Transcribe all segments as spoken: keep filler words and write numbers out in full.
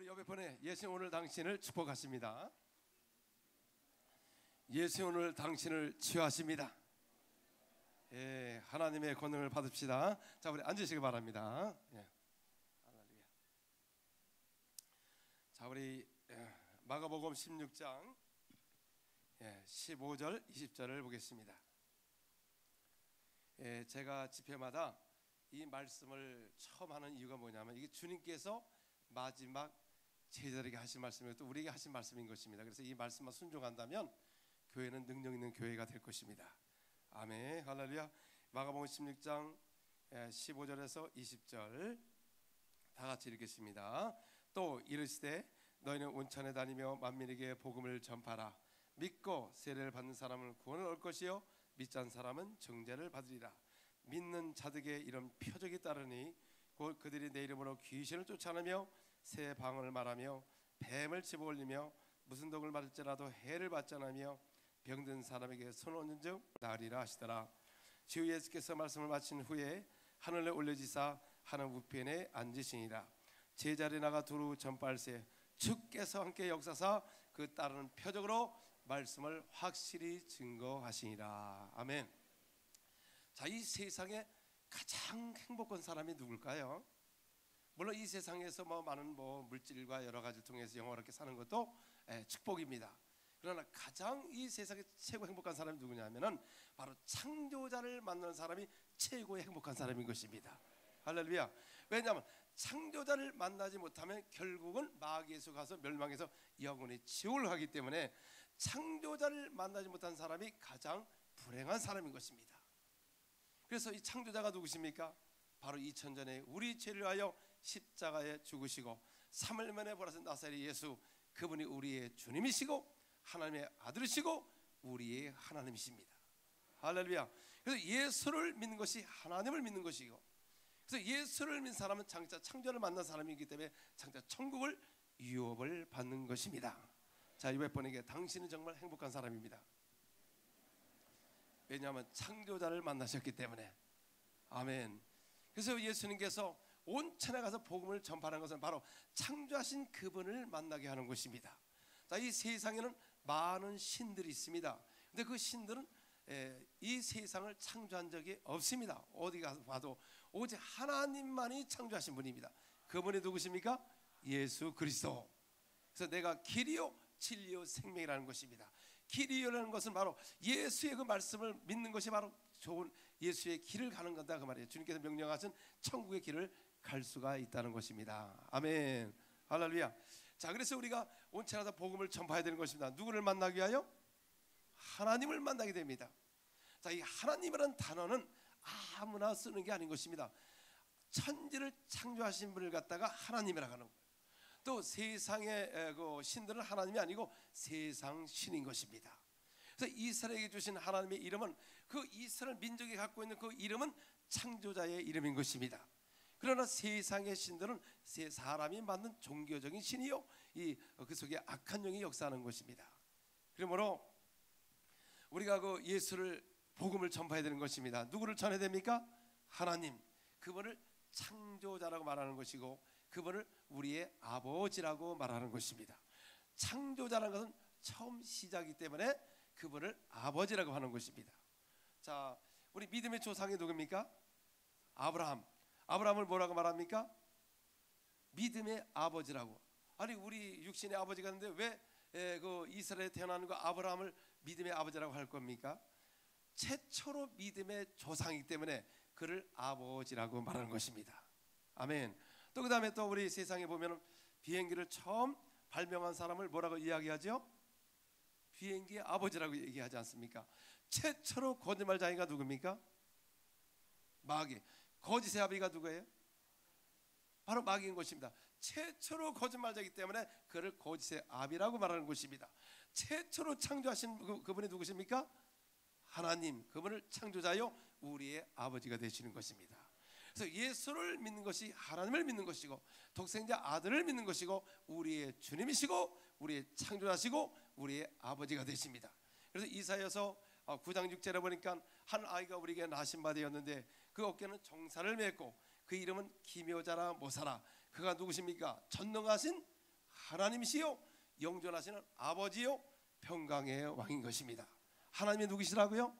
옆에 보내 예수님 오늘 당신을 축복하십니다. 예수님 오늘 당신을 치유하십니다. 예, 하나님의 권능을 받읍시다. 자, 우리 앉으시기 바랍니다. 예. 할렐루야. 자, 우리 예, 마가복음 십육 장 예, 십오 절 이십 절을 보겠습니다. 예, 제가 집회마다 이 말씀을 처음 하는 이유가 뭐냐면 이게 주님께서 마지막 제자들에게 하신 말씀이고 또 우리에게 하신 말씀인 것입니다. 그래서 이 말씀만 순종한다면 교회는 능력 있는 교회가 될 것입니다. 아멘. 할렐루야. 마가복음 십육 장 십오 절에서 이십 절 다 같이 읽겠습니다. 또 이르시되 너희는 온천에 다니며 만민에게 복음을 전파하라. 믿고 세례를 받는 사람은 구원을 얻을 것이요 믿지 않는 사람은 정죄를 받으리라. 믿는 자들에게 이런 표적이 따르니 곧 그들이 내 이름으로 귀신을 쫓아내며 새 방언을 말하며 뱀을 집어올리며 무슨 독을 맞을지라도 해를 받지 않으며 병든 사람에게 손을 얹은 즉 나으리라 하시더라. 주 예수께서 말씀을 마친 후에 하늘에 올려지사 하늘 우편에 앉으시니라. 제자리 나가 두루 전파할세 주께서 함께 역사사 그 따르는 표적으로 말씀을 확실히 증거하시니라. 아멘. 자, 이 세상에 가장 행복한 사람이 누굴까요? 물론 이 세상에서 뭐 많은 뭐 물질과 여러 가지를 통해서 영원하게 사는 것도 예, 축복입니다. 그러나 가장 이 세상에 최고 행복한 사람이 누구냐면은 바로 창조자를 만나는 사람이 최고의 행복한 사람인 것입니다. 할렐루야. 왜냐하면 창조자를 만나지 못하면 결국은 마귀에서 가서 멸망해서 영원히 지옥을 가기 때문에 창조자를 만나지 못한 사람이 가장 불행한 사람인 것입니다. 그래서 이 창조자가 누구십니까? 바로 이천 전에 우리 죄를 위하여 십자가에 죽으시고 삼 일 만에 부활하신 나사렛 예수, 그분이 우리의 주님이시고 하나님의 아들이시고 우리의 하나님이십니다. 할렐루야. 그래서 예수를 믿는 것이 하나님을 믿는 것이고, 그래서 예수를 믿는 사람은 장차 창조를 만난 사람이기 때문에 장차 천국을 유업을 받는 것입니다. 자, 이번 번에게 당신은 정말 행복한 사람입니다. 왜냐하면 창조자를 만나셨기 때문에. 아멘. 그래서 예수님께서 온천에 가서 복음을 전파하는 것은 바로 창조하신 그분을 만나게 하는 것입니다. 자, 이 세상에는 많은 신들이 있습니다. 근데 그 신들은 에, 이 세상을 창조한 적이 없습니다. 어디 가서 봐도 오직 하나님만이 창조하신 분입니다. 그분이 누구십니까? 예수 그리스도. 그래서 내가 길이요 진리요 생명이라는 것입니다. 길이라는 것은 바로 예수의 그 말씀을 믿는 것이 바로 좋은 예수의 길을 가는 거다 그 말이에요. 주님께서 명령하신 천국의 길을 갈 수가 있다는 것입니다. 아멘. 할렐루야. 자, 그래서 우리가 온천에서 복음을 전파해야 되는 것입니다. 누구를 만나기 위하여? 하나님을 만나게 됩니다. 자, 이 하나님이라는 단어는 아무나 쓰는 게 아닌 것입니다. 천지를 창조하신 분을 갖다가 하나님이라고 하는 거예요. 또 세상의 그 신들은 하나님이 아니고 세상 신인 것입니다. 그래서 이스라엘에게 주신 하나님의 이름은 그 이스라엘 민족이 갖고 있는 그 이름은 창조자의 이름인 것입니다. 그러나 세상의 신들은 세 사람이 만든 종교적인 신이요, 이 그 속에 악한 영이 역사하는 것입니다. 그러므로 우리가 그 예수를 복음을 전파해야 되는 것입니다. 누구를 전해야 됩니까? 하나님, 그분을 창조자라고 말하는 것이고 그분을 우리의 아버지라고 말하는 것입니다. 창조자라는 것은 처음 시작이기 때문에 그분을 아버지라고 하는 것입니다. 자, 우리 믿음의 조상이 누굽니까? 아브라함. 아브라함을 뭐라고 말합니까? 믿음의 아버지라고. 아니, 우리 육신의 아버지가 있는데 왜 그 이스라엘에 태어나는 그 아브라함을 믿음의 아버지라고 할 겁니까? 최초로 믿음의 조상이기 때문에 그를 아버지라고 말하는 것입니다. 아멘. 또 그 다음에 또 우리 세상에 보면 비행기를 처음 발명한 사람을 뭐라고 이야기하죠? 비행기의 아버지라고 얘기하지 않습니까? 최초로 거짓말장애가 누굽니까? 마귀. 거짓의 아비가 누구예요? 바로 마귀인 것입니다. 최초로 거짓말자이기 때문에 그를 거짓의 아비라고 말하는 것입니다. 최초로 창조하신 그, 그분이 누구십니까? 하나님, 그분을 창조자요 우리의 아버지가 되시는 것입니다. 그래서 예수를 믿는 것이 하나님을 믿는 것이고 독생자 아들을 믿는 것이고 우리의 주님이시고 우리의 창조자시고 우리의 아버지가 되십니다. 그래서 이사야서 구 장 육 절에 보니까 한 아이가 우리에게 나신 바 되었는데 그 어깨는 정사를 맺고 그 이름은 기묘자라 모사라. 그가 누구십니까? 전능하신 하나님이시요 영존하시는 아버지요 평강의 왕인 것입니다. 하나님이 누구시라고요?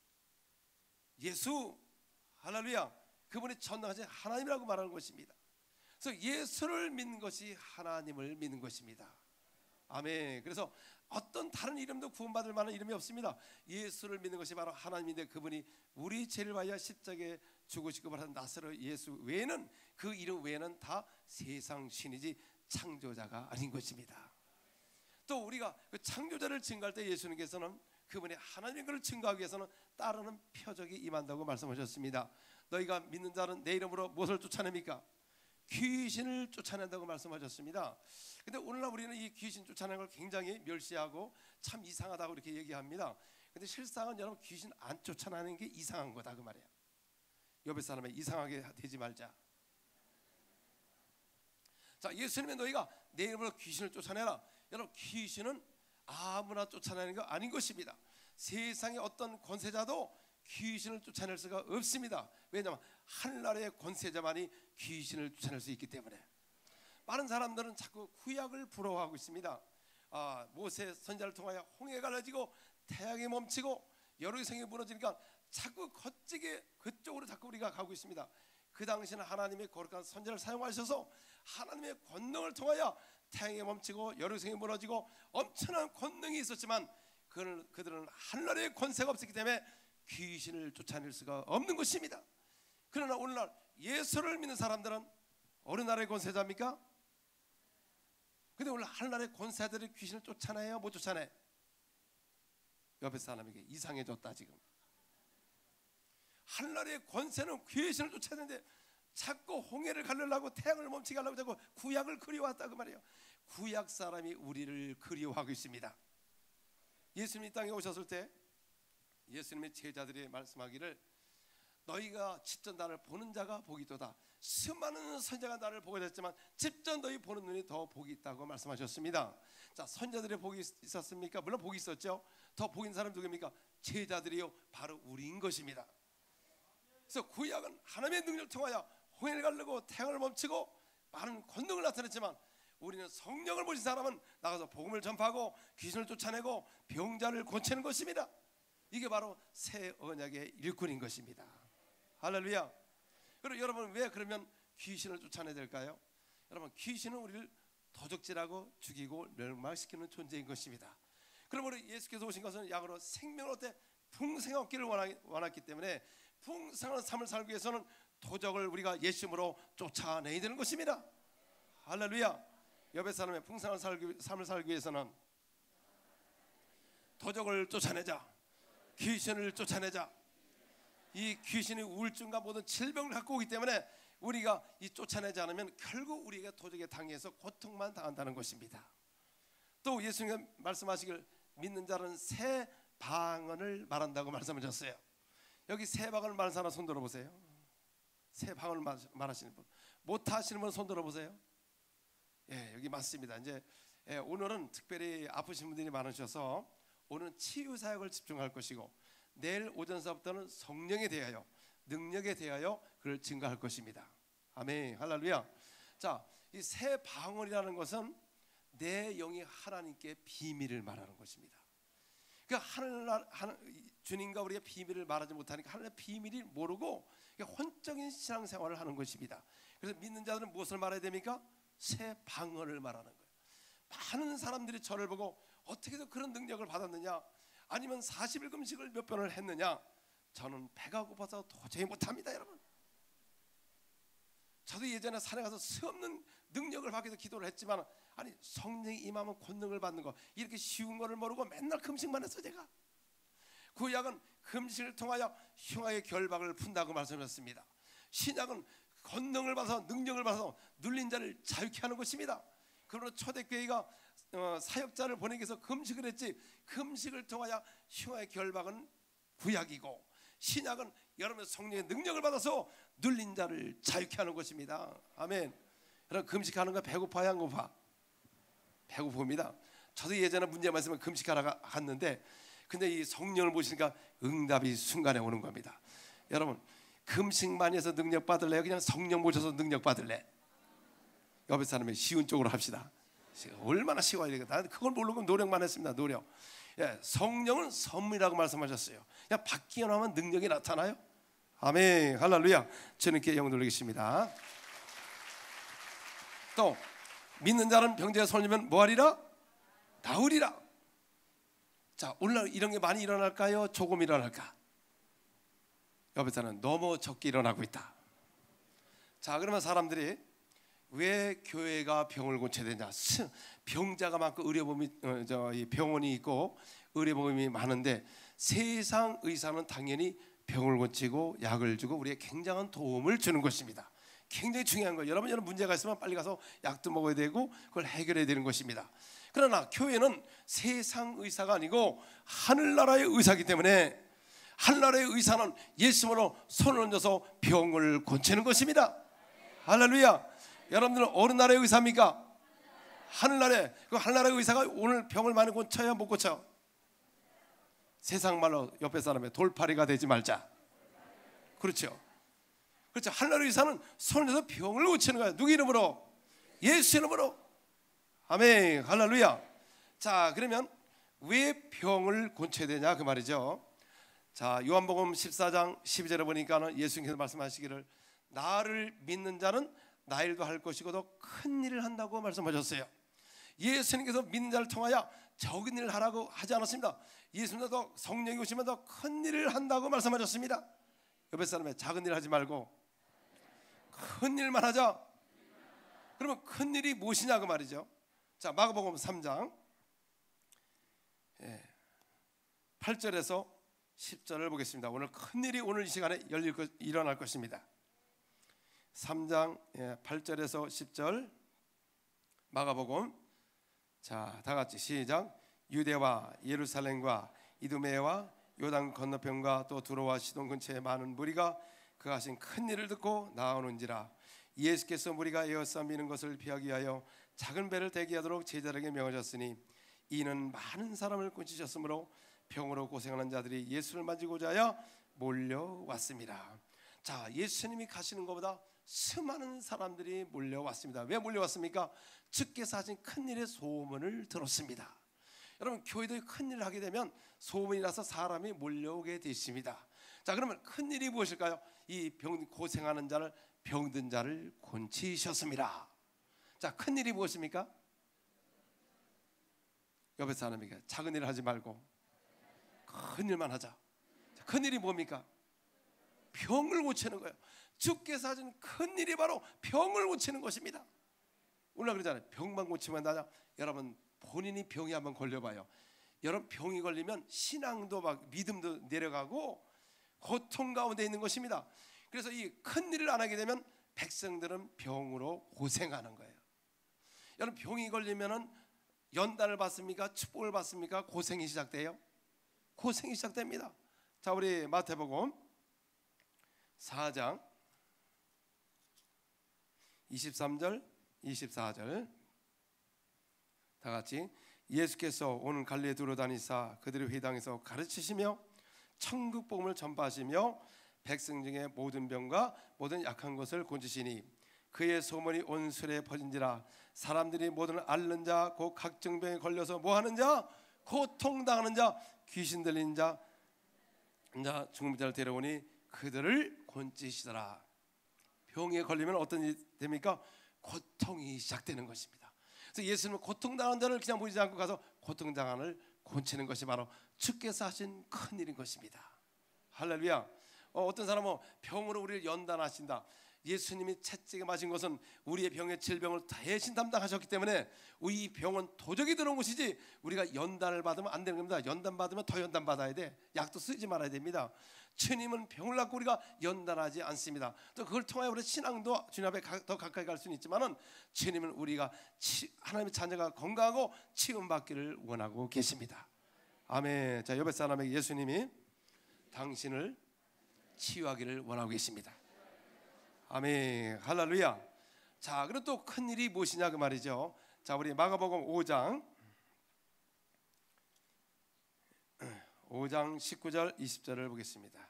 예수. 할렐루야. 그분이 전능하신 하나님이라고 말하는 것입니다. 그래서 예수를 믿는 것이 하나님을 믿는 것입니다. 아멘. 그래서 어떤 다른 이름도 구원받을 만한 이름이 없습니다. 예수를 믿는 것이 바로 하나님인데, 그분이 우리 죄를 위하여 십자가에 죽으시고 말한 나사로 예수 외에는, 그 이름 외에는 다 세상 신이지 창조자가 아닌 것입니다. 또 우리가 그 창조자를 증거할 때 예수님께서는 그분의 하나님인 것을 증거하기 위해서는 따르는 표적이 임한다고 말씀하셨습니다. 너희가 믿는 자는 내 이름으로 무엇을 쫓아냅니까? 귀신을 쫓아낸다고 말씀하셨습니다. 근데 오늘날 우리는 이 귀신 쫓아내는 걸 굉장히 멸시하고 참 이상하다고 이렇게 얘기합니다. 근데 실상은 여러분, 귀신 안 쫓아내는 게 이상한 거다 그 말이에요. 옆에 사람에 이상하게 되지 말자. 자, 예수님의 너희가 내 이름으로 귀신을 쫓아내라. 여러분, 귀신은 아무나 쫓아내는 거 아닌 것입니다. 세상의 어떤 권세자도 귀신을 쫓아낼 수가 없습니다. 왜냐하면 하늘나라의 권세자만이 귀신을 쫓아낼 수 있기 때문에. 많은 사람들은 자꾸 구약을 부러워하고 있습니다. 아, 모세 선지자를 통하여 홍해가 갈라지고 태양이 멈추고 여리고성이 무너지니까 자꾸 거치게 그쪽으로 자꾸 우리가 가고 있습니다. 그 당시는 하나님의 거룩한 선지자를 사용하셔서 하나님의 권능을 통하여 태양이 멈추고 여리고성이 무너지고 엄청난 권능이 있었지만, 그들은, 그들은 하늘나라의 권세가 없었기 때문에 귀신을 쫓아낼 수가 없는 것입니다. 그러나 오늘날 예수를 믿는 사람들은 어느 나라의 권세자입니까? 근데 오늘 하늘나라의 권세자들이 귀신을 쫓아내요? 못 쫓아내? 옆에 사람에게 이상해졌다 지금. 하늘나라의 권세는 귀신을 쫓아내는데 자꾸 홍해를 가르려고 태양을 멈추게 하려고 자꾸 구약을 그리워왔다 그 말이에요. 구약 사람이 우리를 그리워하고 있습니다. 예수님이 땅에 오셨을 때 예수님의 제자들이 말씀하기를, 너희가 직접 나를 보는 자가 복이 있도다. 수많은 선자가 나를 보게 됐지만 직접 너희 보는 눈이 더 복이 있다고 말씀하셨습니다. 자, 선자들의 복이 있었습니까? 물론 복이 있었죠. 더 복인 사람 누구입니까? 제자들이요, 바로 우리인 것입니다. 그래서 구약은 하나님의 능력을 통하여 홍해를 가르고 태양을 멈추고 많은 권능을 나타냈지만, 우리는 성령을 보신 사람은 나가서 복음을 전파하고 귀신을 쫓아내고 병자를 고치는 것입니다. 이게 바로 새 언약의 일꾼인 것입니다. 할렐루야. 그리고 여러분, 왜 그러면 귀신을 쫓아내야 될까요? 여러분, 귀신은 우리를 도적질하고 죽이고 멸망시키는 존재인 것입니다. 그럼 우리 예수께서 오신 것은 약으로 생명을 얻되 풍성한 얻기를 원했기 때문에 풍성한 삶을 살기 위해서는 도적을 우리가 예수님으로 쫓아내야 되는 것입니다. 할렐루야. 옆에 사람의 풍성한 삶을 살기 위해서는 도적을 쫓아내자, 귀신을 쫓아내자. 이 귀신이 우울증과 모든 질병을 갖고 오기 때문에 우리가 이 쫓아내지 않으면 결국 우리가 도적에 당해서 고통만 당한다는 것입니다. 또 예수님 말씀하시길, 믿는 자는 새 방언을 말한다고 말씀하셨어요. 여기 새 방언을 말하는 사람 손 들어보세요. 새 방언을 말하시는 분, 못하시는 분 손 들어보세요. 예, 여기 맞습니다. 이제 예, 오늘은 특별히 아프신 분들이 많으셔서 오늘은 치유 사역을 집중할 것이고, 내일 오전 서부터는 성령에 대하여, 능력에 대하여 그를 증거할 것입니다. 아멘. 할렐루야. 자, 이 새 방언이라는 것은 내 영이 하나님께 비밀을 말하는 것입니다. 그 하늘, 하늘 주님과 우리의 비밀을 말하지 못하니까 하나님의 비밀이 모르고 혼적인 신앙생활을 하는 것입니다. 그래서 믿는 자들은 무엇을 말해야 됩니까? 새 방언을 말하는 거예요. 많은 사람들이 저를 보고 어떻게 해서 그런 능력을 받았느냐, 아니면 사십 일 금식을 몇 번을 했느냐, 저는 배가 고파서 도저히 못합니다. 여러분, 저도 예전에 산에 가서 수없는 능력을 받기 위해서 기도를 했지만, 아니 성령이 임하면 권능을 받는 거, 이렇게 쉬운 거를 모르고 맨날 금식만 했어. 제가 구약은 금식을 통하여 흉악의 결박을 푼다고 말씀하셨습니다. 신약은 권능을 받아서 능력을 받아서 눌린 자를 자유케 하는 것입니다. 그러나 초대교회가 어, 사역자를 보내기 위해서 금식을 했지, 금식을 통하여 흉악의 결박은 구약이고, 신약은 여러분 성령의 능력을 받아서 눌린 자를 자유케 하는 것입니다. 아멘. 여러분, 금식하는 거 배고파야 안 고파? 배고픕니다. 저도 예전에 문제 말씀을 금식하러 갔는데, 근데 이 성령을 보시니까 응답이 순간에 오는 겁니다. 여러분, 금식만 해서 능력 받을래요? 그냥 성령 모셔서 능력 받을래? 옆에 사람이 쉬운 쪽으로 합시다. 얼마나 쉬워야 되겠다. 나는 그걸 모르고 노력만 했습니다. 노력. 예, 성령은 선물이라고 말씀하셨어요. 그냥 받기만 하면 능력이 나타나요. 아멘, 할렐루야. 주님께 영광 돌리겠습니다. 또 믿는 자는 병자가 손이면 뭐하리라? 나으리라. 자, 오늘 이런 게 많이 일어날까요? 조금 일어날까? 옆에서는 너무 적게 일어나고 있다. 자, 그러면 사람들이 왜 교회가 병을 고쳐야 되냐? 병자가 많고 의료보험이 어, 저, 이 병원이 있고 의료보험이 많은데 세상 의사는 당연히 병을 고치고 약을 주고 우리에게 굉장한 도움을 주는 것입니다. 굉장히 중요한 거예요. 여러분, 여러분 문제가 있으면 빨리 가서 약도 먹어야 되고 그걸 해결해야 되는 것입니다. 그러나 교회는 세상 의사가 아니고 하늘나라의 의사이기 때문에 하늘나라의 의사는 예수님으로 손을 얹어서 병을 고치는 것입니다. 할렐루야. 여러분들은 어느 나라의 의사입니까? 하늘나라의. 그 하늘나라의 의사가 오늘 병을 많이 고쳐야 못 고쳐? 세상 말로 옆에 사람의 돌팔이가 되지 말자. 그렇죠. 그렇죠. 하늘나라의 의사는 손을 얹어서 병을 고치는 거야. 누구 이름으로? 예수 이름으로. 아멘, 할렐루야. 자, 그러면 왜 병을 고쳐야 되냐 그 말이죠. 자, 요한복음 십사 장 십이 절에 보니까는 예수님께서 말씀하시기를 나를 믿는 자는 나 일도 할 것이고 더 큰 일을 한다고 말씀하셨어요. 예수님께서 믿는 자를 통하여 적은 일을 하라고 하지 않았습니다. 예수님도 더 성령이 오시면 더 큰 일을 한다고 말씀하셨습니다. 옆에 사람의 작은 일 하지 말고 큰 일만 하자. 그러면 큰 일이 무엇이냐 그 말이죠. 자, 마가복음 삼 장 예, 팔 절에서 십 절을 보겠습니다. 오늘 큰 일이 오늘 이 시간에 열릴 것, 일어날 것입니다. 삼 장 예, 팔 절에서 십 절 마가복음. 자, 다 같이 시작. 유대와 예루살렘과 이두메와 요단 건너편과 또 두로와 시돈 근처에 많은 무리가 그가 하신 큰 일을 듣고 나오는지라. 예수께서 무리가 에워싸 미는 것을 피하기 위하여 작은 배를 대기하도록 제자들에게 명하셨으니 이는 많은 사람을 꾸짖으셨으므로 병으로 고생하는 자들이 예수를 만지고자 하여 몰려왔습니다. 자, 예수님이 가시는 것보다 수많은 사람들이 몰려왔습니다. 왜 몰려왔습니까? 주께서 하신 큰일의 소문을 들었습니다. 여러분, 교회도 큰일을 하게 되면 소문이 나서 사람이 몰려오게 되십니다. 자, 그러면 큰일이 무엇일까요? 이 병 고생하는 자를 병든 자를 고치셨습니다. 자, 큰일이 무엇입니까? 옆에 사람에게 작은 일을 하지 말고 큰 일만 하자. 자, 큰 일이 뭡니까? 병을 고치는 거예요. 주께서 하신 큰 일이 바로 병을 고치는 것입니다. 오늘 그러잖아요. 병만 고치면 나냐? 여러분, 본인이 병이 한번 걸려봐요. 여러분, 병이 걸리면 신앙도 막 믿음도 내려가고 고통 가운데 있는 것입니다. 그래서 이 큰 일을 안 하게 되면 백성들은 병으로 고생하는 거예요. 여러분, 병이 걸리면은 연단을 받습니까? 축복을 받습니까? 고생이 시작돼요. 고생이 시작됩니다. 자, 우리 마태복음 사 장 이십삼 절 이십사 절 다 같이. 예수께서 오는 갈릴리에 두루 다니사 그들의 회당에서 가르치시며 천국 복음을 전파하시며 백성 중에 모든 병과 모든 약한 것을 고치시니 그의 소문이 온 수레에 퍼진지라. 사람들이 모든 앓는 자 곧 각종 병에 걸려서 뭐하는 자 고통당하는 자 귀신 들린 자 자 중풍자를 데려오니 그들을 고치시더라. 병에 걸리면 어떤 일이 됩니까? 고통이 시작되는 것입니다. 그래서 예수님은 고통당하는 자를 그냥 보지 않고 가서 고통당하는 자를 고치는 것이 바로 주께서 하신 큰 일인 것입니다. 할렐루야. 어, 어떤 사람은 병으로 우리를 연단하신다. 예수님이 채찍에 맞은 것은 우리의 병의 질병을 대신 담당하셨기 때문에 우리 병은 도적이 들어온 것이지 우리가 연단을 받으면 안 되는 겁니다. 연단 받으면 더 연단 받아야 돼. 약도 쓰지 말아야 됩니다. 주님은 병을 낳고 우리가 연단하지 않습니다. 또 그걸 통하여 우리 신앙도 주님 앞에 더 가까이 갈 수는 있지만은 주님은 우리가 치, 하나님의 자녀가 건강하고 치유받기를 원하고 계십니다. 아멘. 자, 옆에 사람에게 예수님이 당신을 치유하기를 원하고 계십니다. 아멘. 할렐루야. 자, 그럼 또 큰 일이 무엇이냐 그 말이죠. 자, 우리 마가복음 오 장 오 장 십구 절 이십 절을 보겠습니다.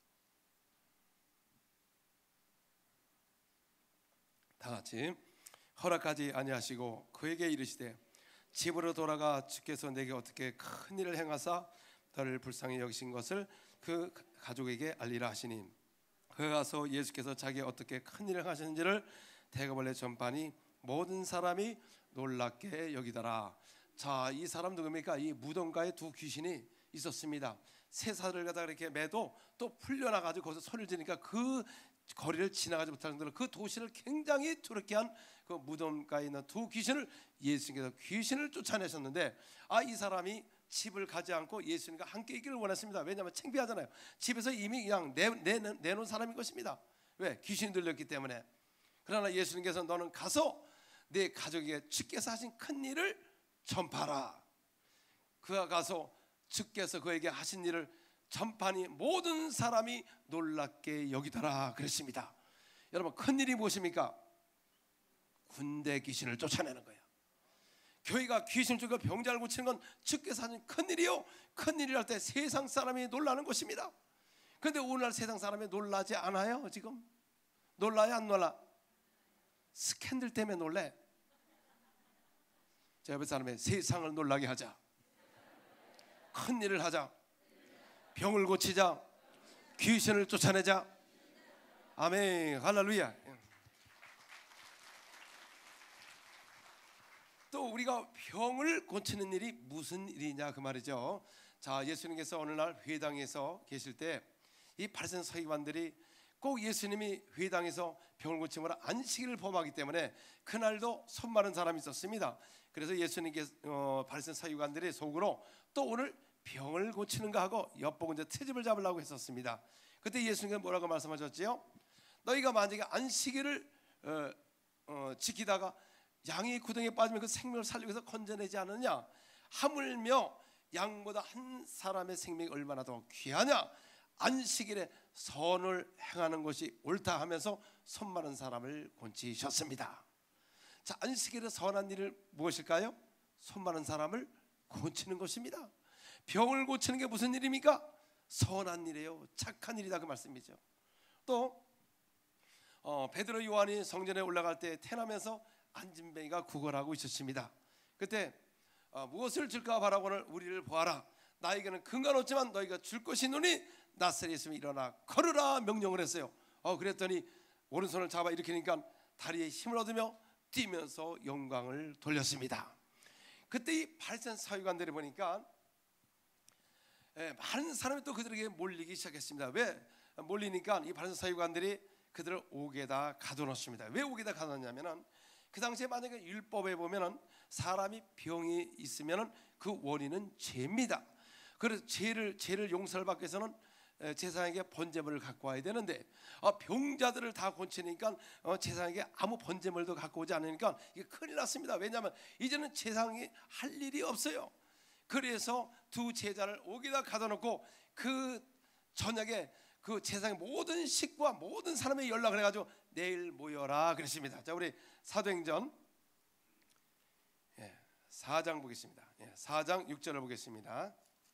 다 같이. 허락하지 아니하시고 그에게 이르시되 집으로 돌아가 주께서 내게 어떻게 큰 일을 행하사 너를 불쌍히 여기신 것을 그 가족에게 알리라 하시니 그가 가서 예수께서 자기 어떻게 큰 일을 하셨는지를 대가벌레 전반이 모든 사람이 놀랍게 여기더라. 자, 이 사람 누굽니까? 이 무덤가에 두 귀신이 있었습니다. 쇠사슬을 갖다가 이렇게 매도 또 풀려나가지고 거기서 소리를 지르니까 그 거리를 지나가지 못할 정도로 그 도시를 굉장히 두렵게 한 그 무덤가에 있는 두 귀신을 예수님께서 귀신을 쫓아내셨는데, 아, 이 사람이 집을 가지 않고 예수님과 함께 있기를 원했습니다. 왜냐하면 창피하잖아요. 집에서 이미 그냥 내, 내, 내놓은 사람인 것입니다. 왜? 귀신이 들렸기 때문에. 그러나 예수님께서 너는 가서 내 가족에게 주께서 하신 큰 일을 전파하라. 그가 가서 주께서 그에게 하신 일을 전파하니 모든 사람이 놀랍게 여기더라 그랬습니다. 여러분, 큰 일이 무엇입니까? 군대 귀신을 쫓아내는 거예요. 교회가 귀신 쫓고 병자를 고치는 건 주께서 하신 큰 일이요. 큰 일이랄 때 세상 사람이 놀라는 것입니다. 그런데 오늘날 세상 사람이 놀라지 않아요. 지금 놀라요, 안 놀라? 스캔들 때문에 놀래. 제 옆에 사람의 세상을 놀라게 하자. 큰 일을 하자. 병을 고치자. 귀신을 쫓아내자. 아멘, 할렐루야. 또 우리가 병을 고치는 일이 무슨 일이냐 그 말이죠. 자, 예수님께서 어느 날 회당에서 계실 때 이 바리새인 서기관들이 꼭 예수님이 회당에서 병을 고침으로 안식일을 범하기 때문에 그날도 손 마른 사람이 있었습니다. 그래서 예수님께서 어, 바리새인 서기관들이 속으로 또 오늘 병을 고치는가 하고 엿보고 이제 트집을 잡으려고 했었습니다. 그때 예수님께서 뭐라고 말씀하셨지요? 너희가 만약에 안식일을 어, 어, 지키다가 양이 구덩이에 빠지면 그 생명을 살리기 위해서 건져내지 않느냐? 하물며 양보다 한 사람의 생명이 얼마나 더 귀하냐? 안식일에 선을 행하는 것이 옳다 하면서 손 마른 사람을 고치셨습니다. 자, 안식일에 선한 일을 무엇일까요? 손 마른 사람을 고치는 것입니다. 병을 고치는 게 무슨 일입니까? 선한 일이에요. 착한 일이다 그 말씀이죠. 또 어, 베드로 요한이 성전에 올라갈 때 태나면서 안진뱅이가 구걸하고 있었습니다. 그때 어, 무엇을 줄까 바라고는 우리를 보아라. 나에게는 근거는 없지만 너희가 줄 것이 있노니 낫살에 있으면 일어나 걸으라 명령을 했어요. 어, 그랬더니 오른손을 잡아 일으키니까 다리에 힘을 얻으며 뛰면서 영광을 돌렸습니다. 그때 이 바리새인 서기관들이 보니까 예, 많은 사람이 또 그들에게 몰리기 시작했습니다. 왜 몰리니까 이 바리새인 서기관들이 그들을 옥에다 가둬놓습니다. 왜 옥에다 가둬놨냐면은 그 당시에 만약에 율법에 보면은 사람이 병이 있으면은 그 원인은 죄입니다. 그래서 죄를 죄를 용서를 받기 위해서는 제사장에게 번제물을 갖고 와야 되는데 어, 병자들을 다 고치니까 어, 제사장에게 아무 번제물도 갖고 오지 않으니까 이게 큰일 났습니다. 왜냐하면 이제는 제사장이 할 일이 없어요. 그래서 두 제자를 옥에다 가둬놓고 그 저녁에 그 제사장의 모든 식구와 모든 사람에게 연락을 해가지고 내일 모여라 그랬습니다. 자, 우리 사도행전 예, 사 장 보겠습니다. 예, 사 장 육 절을 보겠습니다.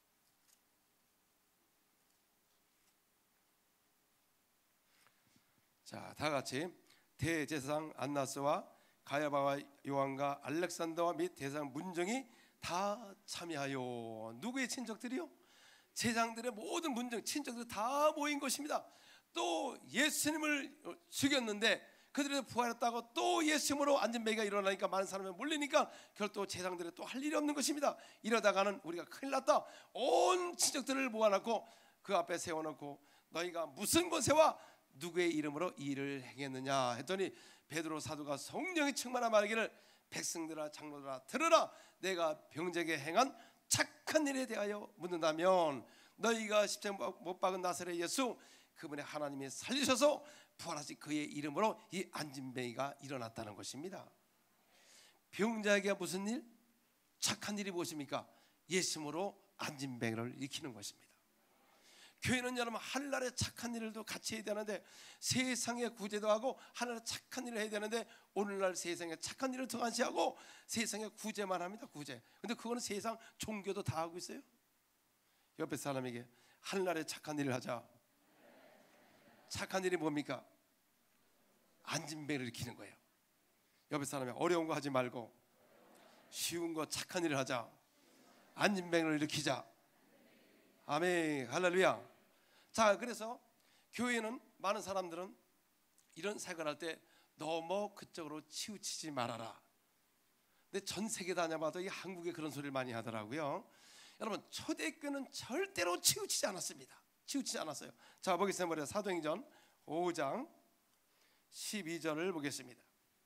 자, 다 같이 대제사장 안나스와 가야바와 요한과 알렉산더와 및 대제사장 문정이 다 참여하여. 누구의 친척들이요? 제사장들의 모든 문정 친척들 다 모인 것입니다. 또 예수님을 죽였는데 그들이 부활했다고 또 예수님으로 안진뱅이가 일어나니까 많은 사람이 몰리니까 결코 제사장들이 또 할 일이 없는 것입니다. 이러다가는 우리가 큰일 났다. 온 친척들을 모아놓고 그 앞에 세워놓고 너희가 무슨 권세와 누구의 이름으로 이 일을 행했느냐 했더니 베드로 사도가 성령이 충만한 말하기를 백성들아 장로들아 들으라. 내가 병자에게 행한 착한 일에 대하여 묻는다면 너희가 십자가에 못 박은 나사렛 예수 그분의 하나님이 살리셔서 부활하신 그의 이름으로 이 안진뱅이가 일어났다는 것입니다. 병자에게 무슨 일? 착한 일이 무엇입니까? 예수님으로 안진뱅이를 일으키는 것입니다. 교회는 여러분 하늘나라에 착한 일도 같이 해야 되는데 세상의 구제도 하고 하늘나라에 착한 일을 해야 되는데 오늘날 세상에 착한 일을 등한시하고 세상에 구제만 합니다. 구제. 근데 그거는 세상 종교도 다 하고 있어요. 옆에 사람에게 하늘나라에 착한 일을 하자. 착한 일이 뭡니까? 안진뱅이를 일으키는 거예요. 옆에 사람이 어려운 거 하지 말고 쉬운 거 착한 일을 하자. 안진뱅을 일으키자. 아멘. 할렐루야. 자, 그래서 교회는 많은 사람들은 이런 사역을 할 때 너무 그쪽으로 치우치지 말아라. 근데 전 세계 다녀봐도 이 한국에 그런 소리를 많이 하더라고요. 여러분, 초대교회는 절대로 치우치지 않았습니다. 치우치지 않았어요. 자, 보겠습니다. 사도행전 오 장 십이 절을 보겠습니다.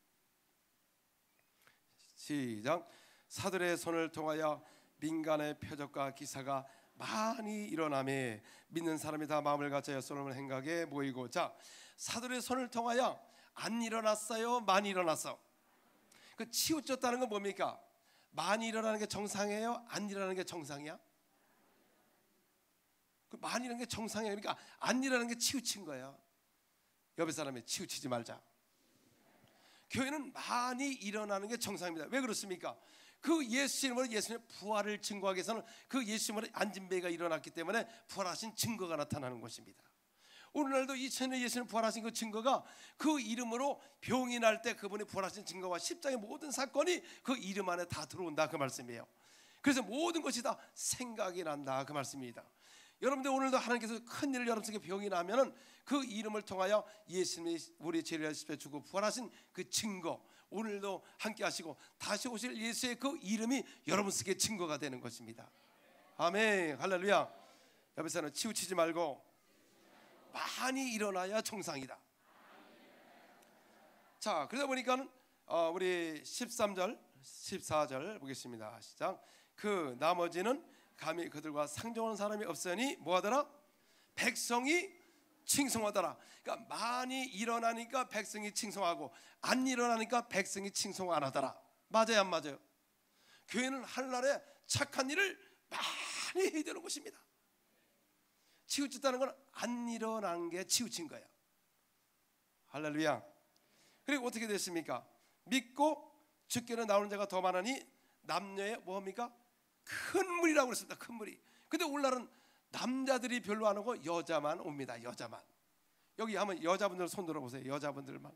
시작. 사들의 손을 통하여 민간의 표적과 기사가 많이 일어나매 믿는 사람이 다 마음을 갖춰 솔로몬 행각에 모이고. 자, 사들의 손을 통하여 안 일어났어요? 많이 일어났어? 그 치우쳤다는 건 뭡니까? 많이 일어나는 게 정상이에요? 안 일어나는 게 정상이야? 그 많이 일어나는 게 정상이야. 그러니까 안 일어나는 게 치우친 거예요. 옆에 사람이 치우치지 말자. 교회는 많이 일어나는 게 정상입니다. 왜 그렇습니까? 그 예수님으로 예수님의 부활을 증거하기 위해서는 그 예수님으로 안진뱅이가 일어났기 때문에 부활하신 증거가 나타나는 것입니다. 오늘날도 이천 년 예수님 부활하신 그 증거가 그 이름으로 병이 날 때 그분이 부활하신 증거와 십장의 모든 사건이 그 이름 안에 다 들어온다, 그 말씀이에요. 그래서 모든 것이 다 생각이 난다, 그 말씀입니다. 여러분들 오늘도 하나님께서 큰 일을 여러분 속에 병이 나면은 그 이름을 통하여 예수님이 우리 죄를 주고 부활하신 그 증거, 오늘도 함께 하시고 다시 오실 예수의 그 이름이 여러분 속에 증거가 되는 것입니다. 아멘. 할렐루야. 옆에서는 치우치지 말고 많이 일어나야 정상이다. 자, 그러다 보니까 어, 우리 십삼 절 십사 절 보겠습니다. 시작. 그 나머지는 감히 그들과 상종하는 사람이 없으니 뭐하더라? 백성이 칭송하더라. 그러니까 많이 일어나니까 백성이 칭송하고 안 일어나니까 백성이 칭송 안 하더라. 맞아요, 안 맞아요? 교회는 하늘날에 착한 일을 많이 해야 되는 것입니다. 치우쳤다는 건 안 일어난 게 치우친 거예요. 할렐루야. 그리고 어떻게 됐습니까? 믿고 죽게는 나오는 자가 더 많으니 남녀의 뭡니까? 큰 무리라고 그랬습니다. 큰 무리. 근데 오늘날은 남자들이 별로 안 오고 여자만 옵니다. 여자만. 여기 한번 여자분들 손 들어보세요. 여자분들만.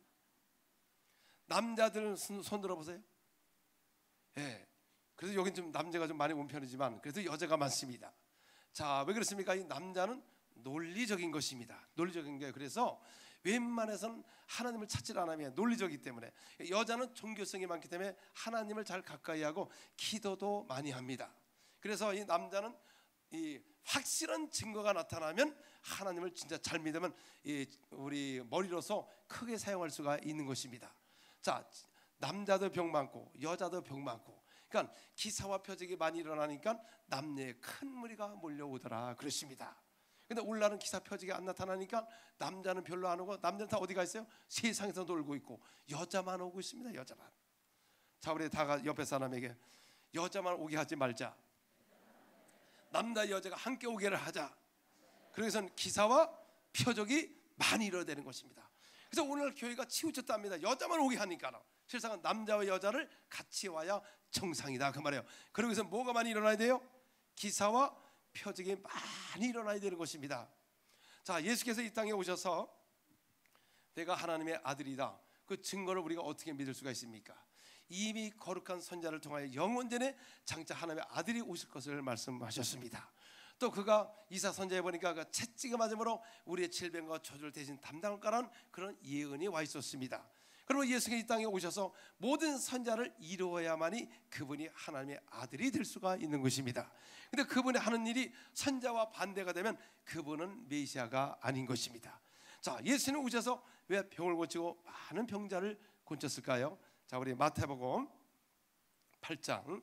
남자들 손 들어보세요. 예. 그래서 여긴 좀 남자가 좀 많이 온 편이지만 그래도 여자가 많습니다. 자, 왜 그렇습니까? 이 남자는 논리적인 것입니다. 논리적인 게 그래서 웬만해서는 하나님을 찾지 않으면 논리적이기 때문에, 여자는 종교성이 많기 때문에 하나님을 잘 가까이 하고 기도도 많이 합니다. 그래서 이 남자는 이 확실한 증거가 나타나면 하나님을 진짜 잘 믿으면 이 우리 머리로서 크게 사용할 수가 있는 것입니다. 자, 남자도 병 많고 여자도 병 많고, 그러니까 기사와 표적이 많이 일어나니까 남녀의 큰 무리가 몰려오더라 그렇습니다. 근데 오늘날은 기사 표적이 안 나타나니까 남자는 별로 안 오고, 남자는 다 어디 가 있어요? 세상에서 놀고 있고 여자만 오고 있습니다. 여자만. 자, 우리 다 옆에 사람에게 여자만 오게 하지 말자. 남자 여자가 함께 오게를 하자. 그래서 기사와 표적이 많이 일어나는 것입니다. 그래서 오늘 교회가 치우쳤답니다. 여자만 오게 하니까. 실상은 남자와 여자를 같이 와야 정상이다 그 말이에요. 그러고서 뭐가 많이 일어나야 돼요? 기사와 표적이 많이 일어나야 되는 것입니다. 자, 예수께서 이 땅에 오셔서 내가 하나님의 아들이다, 그 증거를 우리가 어떻게 믿을 수가 있습니까? 이미 거룩한 선자를 통하여 영원전에 장차 하나님의 아들이 오실 것을 말씀하셨습니다. 또 그가 이사 선자에 보니까 그 채찍을 맞음으로 우리의 질병과 저주를 대신 담당할 거라는 그런 예언이 와 있었습니다. 그리고 예수께서 이 땅에 오셔서 모든 선자를 이루어야만이 그분이 하나님의 아들이 될 수가 있는 것입니다. 근데 그분이 하는 일이 선자와 반대가 되면 그분은 메시아가 아닌 것입니다. 자, 예수는 오셔서 왜 병을 고치고 많은 병자를 고쳤을까요? 자, 우리 마태복음 팔 장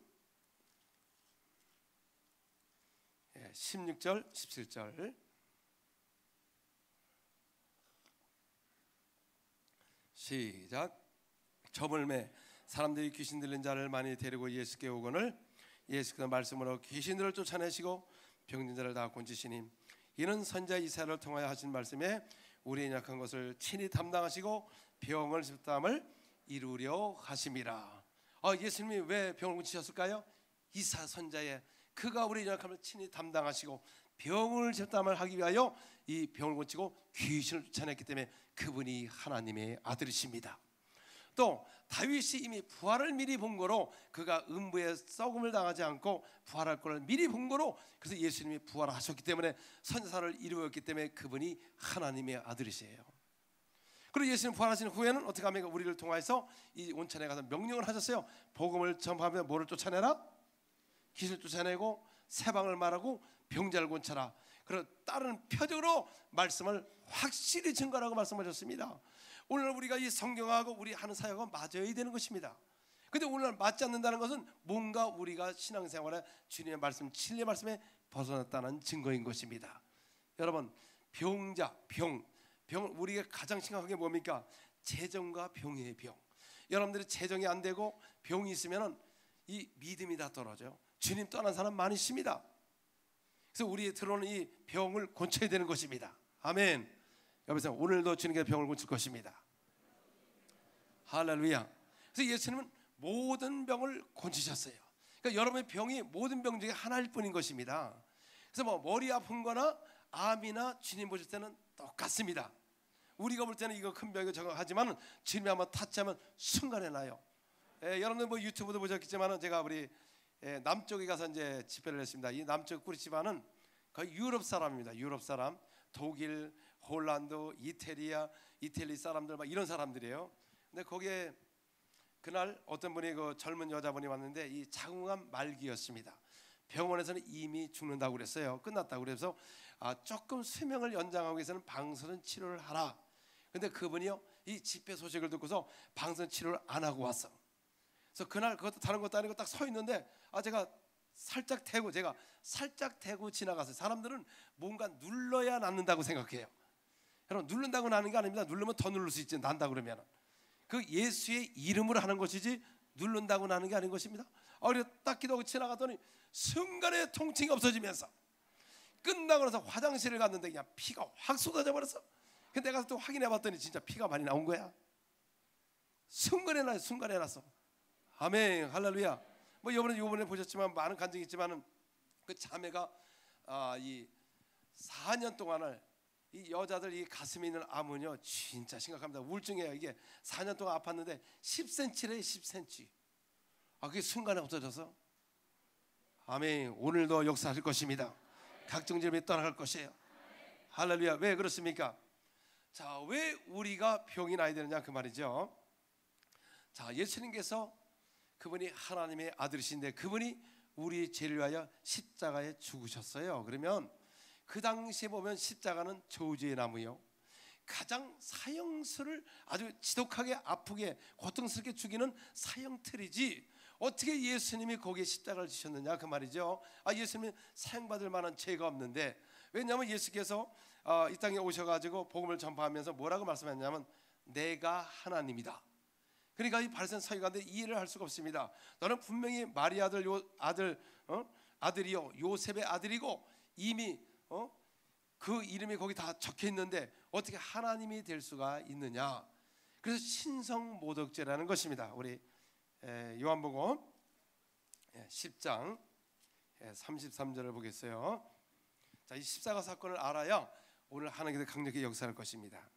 십육 절 십칠 절 시작. 저물매 사람들이 귀신 들린 자를 많이 데리고 예수께 오거늘 예수께서 말씀으로 귀신들을 쫓아내시고 병든 자를 다 고치시니 이는 선자 이사야를 통하여 하신 말씀에 우리의 약한 것을 친히 담당하시고 병을 집담을 이루려 하심이라. 아, 예수님이 왜 병을 고치셨을까요? 이사 선자의 그가 우리의 약함을 친히 담당하시고 병을 집담을 하기 위하여 이 병을 고치고 귀신을 쫓아냈기 때문에 그분이 하나님의 아들이십니다. 또 다윗이 이미 부활을 미리 본 거로 그가 음부에 썩음을 당하지 않고 부활할 것을 미리 본 거로, 그래서 예수님이 부활하셨기 때문에 선지자를 이루었기 때문에 그분이 하나님의 아들이세요. 그리고 예수님 부활하신 후에는 어떻게 합니까? 우리를 통하여서 이 온천에 가서 명령을 하셨어요. 복음을 전파하며 뭐를 쫓아내라? 귀신을 쫓아내고 세방을 말하고 병자를 고쳐라. 그리고 다른 표적으로 말씀을 확실히 증거하라고 말씀하셨습니다. 오늘 우리가 이 성경하고 우리 하는 사역과 맞아야 되는 것입니다. 근데 오늘 맞지 않는다는 것은 뭔가 우리가 신앙생활에 주님의 말씀, 진리의 말씀에 벗어났다는 증거인 것입니다. 여러분, 병자, 병, 병 우리가 가장 심각한 게 뭡니까? 재정과 병의 병. 여러분들이 재정이 안 되고 병이 있으면 이 믿음이 다 떨어져요. 주님 떠난 사람 많이 있습니다. 그래서 우리에 들어오는 이 병을 고쳐야 되는 것입니다. 아멘. 여러분, 오늘도 주님께 병을 고칠 것입니다. 할렐루야. 그래서 예수님은 모든 병을 고치셨어요. 그러니까 여러분의 병이 모든 병 중에 하나일 뿐인 것입니다. 그래서 뭐 머리 아픈 거나 암이나 주님 보실 때는 똑같습니다. 우리가 볼 때는 이거 큰 병이고 저거 하지만 주님이 한번 타치하면 순간에 나요. 예, 여러분들 뭐 유튜브도 보셨겠지만 제가 우리 예, 남쪽에 가서 이제 집회를 했습니다. 이 남쪽 꾸리치바는 거의 유럽 사람입니다. 유럽 사람, 독일, 홀란드, 이태리아, 이태리 사람들 막 이런 사람들이에요. 근데 거기에 그날 어떤 분이 그 젊은 여자분이 왔는데 이 자궁암 말기였습니다. 병원에서는 이미 죽는다고 그랬어요. 끝났다고. 그래서 아, 조금 수명을 연장하기 위해서는 방사선 치료를 하라. 근데 그분이요, 이 집회 소식을 듣고서 방사선 치료를 안 하고 왔어. 그래서 그날 그것도 다른 것도 아니고 딱 서 있는데 아 제가 살짝 대고 제가 살짝 대고 지나갔어요. 사람들은 뭔가 눌러야 낫는다고 생각해요. 여러분, 누른다고 나는 게 아닙니다. 누르면 더 누를 수 있지, 난다 그러면. 그 예수의 이름으로 하는 것이지 누른다고 나는 게 아닌 것입니다. 아, 그래 딱 기도하고 지나갔더니 순간에 통증이 없어지면서 끝나고 나서 화장실을 갔는데 그냥 피가 확 쏟아져 버렸어. 근데 내가 또 확인해 봤더니 진짜 피가 많이 나온 거야. 순간에 나요. 순간에 났어. 아멘, 할렐루야. 뭐 이번에 이번에 보셨지만 많은 간증이 있지만은 그 자매가 아, 이 사 년 동안을 이 여자들 이 가슴에 있는 암은요 진짜 심각합니다. 우울증이에요. 이게 사 년 동안 아팠는데 십 센티미터래. 십 센티미터. 아, 그게 순간에 없어져서 아멘. 오늘도 역사할 것입니다. 각종 질병이 떠나갈 것이에요. 할렐루야. 왜 그렇습니까? 자, 왜 우리가 병이 나야 되느냐 그 말이죠. 자, 예수님께서 그분이 하나님의 아들이신데 그분이 우리 죄를 위하여 십자가에 죽으셨어요. 그러면 그 당시에 보면 십자가는 저주의 나무요, 가장 사형수를 아주 지독하게 아프게 고통스럽게 죽이는 사형틀이지 어떻게 예수님이 거기에 십자가를 지셨느냐 그 말이죠. 아, 예수님이 사형받을 만한 죄가 없는데, 왜냐하면 예수께서 어, 이 땅에 오셔가지고 복음을 전파하면서 뭐라고 말씀했냐면 내가 하나님이다. 그러니까 이 바리새인 서기관들이 이해를 할 수가 없습니다. 너는 분명히 마리 아들 요 아들 어? 아들이요 요셉의 아들이고 이미 어? 그 이름이 거기 다 적혀 있는데 어떻게 하나님이 될 수가 있느냐. 그래서 신성모독죄라는 것입니다. 우리 에, 요한복음 십 장 삼십삼 절을 보겠어요. 자, 이 십자가 사건을 알아야 오늘 하나님께서 강력히 역사할 것입니다.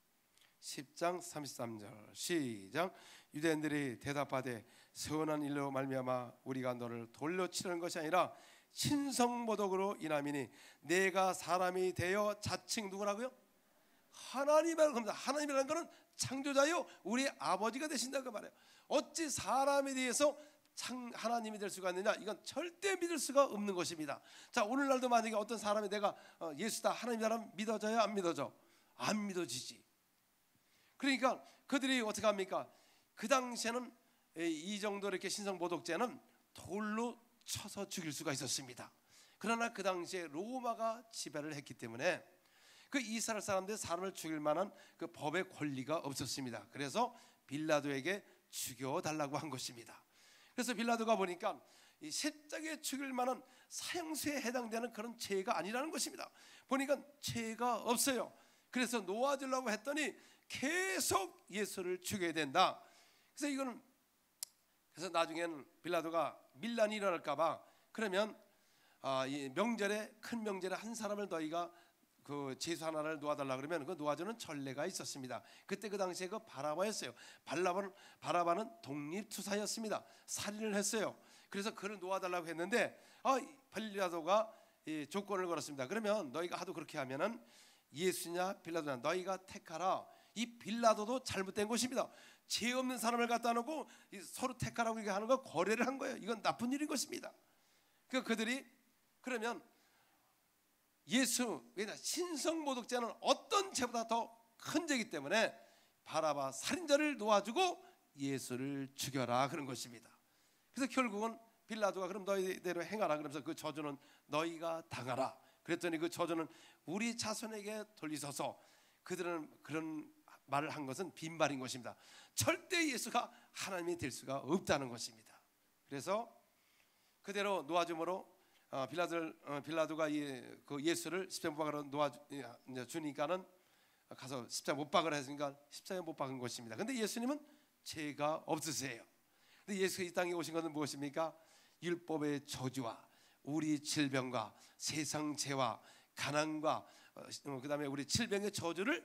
십 장 삼십삼 절 시작. 유대인들이 대답하되 선한 일로 말미암아 우리가 너를 돌려치는 것이 아니라 신성모독으로 인함이니 내가 사람이 되어 자칭 누구라고요? 하나님이라는 겁니다. 하나님이라는 것은 창조자요 우리 아버지가 되신다고 말해요. 어찌 사람에 대해서 참 하나님이 될 수가 있느냐? 이건 절대 믿을 수가 없는 것입니다. 자, 오늘날도 만약에 어떤 사람이 내가 어, 예수다 하나님이라면 믿어져요? 안 믿어져? 안 믿어지지. 그러니까 그들이 어떻게 합니까? 그 당시에는 이 정도 이렇게 신성모독죄는 돌로 쳐서 죽일 수가 있었습니다. 그러나 그 당시에 로마가 지배를 했기 때문에 그 이스라엘 사람들이 사람을 죽일 만한 그 법의 권리가 없었습니다. 그래서 빌라도에게 죽여달라고 한 것입니다. 그래서 빌라도가 보니까 이 십자가에 죽일 만한 사형수에 해당되는 그런 죄가 아니라는 것입니다. 보니까 죄가 없어요. 그래서 놓아주려고 했더니 계속 예수를 죽여야 된다. 그래서 이거는 그래서 나중에는 빌라도가 밀란이 일어날까봐 그러면 아, 이 명절에 큰 명절에 한 사람을 너희가 그 제수 하나를 놓아달라 그러면 그 놓아주는 전례가 있었습니다. 그때 그 당시에 그 바라바였어요. 바라바는 바라바는 독립투사였습니다. 살인을 했어요. 그래서 그를 놓아달라고 했는데 아, 빌라도가 이 조건을 걸었습니다. 그러면 너희가 하도 그렇게 하면은 예수냐 빌라도냐 너희가 택하라. 이 빌라도도 잘못된 것입니다. 죄 없는 사람을 갖다 놓고 서로 택하라고 이렇게 하는 거 거래를 한 거예요. 이건 나쁜 일인 것입니다. 그러니까 그들이 그러면 예수, 왜냐 신성모독죄는 어떤 죄보다 더 큰 죄이기 때문에 바라바 살인자를 놓아주고 예수를 죽여라 그런 것입니다. 그래서 결국은 빌라도가 그럼 너희대로 행하라 그러면서 그 저주는 너희가 당하라 그랬더니 그 저주는 우리 자손에게 돌리소서. 그들은 그런 말을 한 것은 빈말인 것입니다. 절대 예수가 하나님이 될 수가 없다는 것입니다. 그래서 그대로 놓아줌으로 어, 빌라도, 어, 빌라도가 예, 그 예수를 십자가 못 박으러 놓아주니까는 가서 십자가 못 박으라 했으니까 십자가에 못 박은 것입니다. 근데 예수님은 죄가 없으세요. 근데 예수가 이 땅에 오신 것은 무엇입니까? 율법의 저주와 우리 질병과 세상 죄와 가난과 어, 그 다음에 우리 질병의 저주를